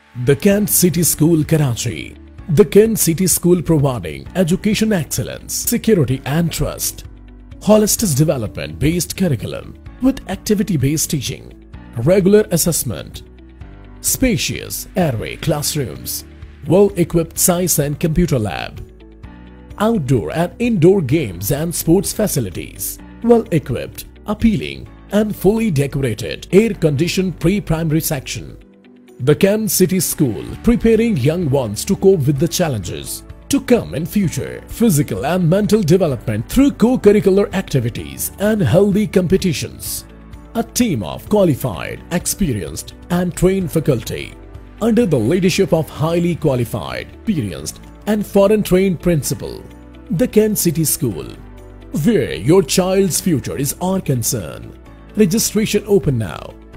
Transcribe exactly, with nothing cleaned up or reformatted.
The Kent City School, Karachi. The Kent City School providing education excellence, security and trust. Holistic development-based curriculum with activity-based teaching, regular assessment, spacious, airy classrooms, well-equipped science and computer lab, outdoor and indoor games and sports facilities, well-equipped, appealing and fully decorated air-conditioned pre-primary section. The Kent City School preparing young ones to cope with the challenges to come in future, physical and mental development through co-curricular activities and healthy competitions. A team of qualified, experienced and trained faculty under the leadership of highly qualified, experienced and foreign trained principal. The Kent City School, where your child's future is our concern. Registration open now.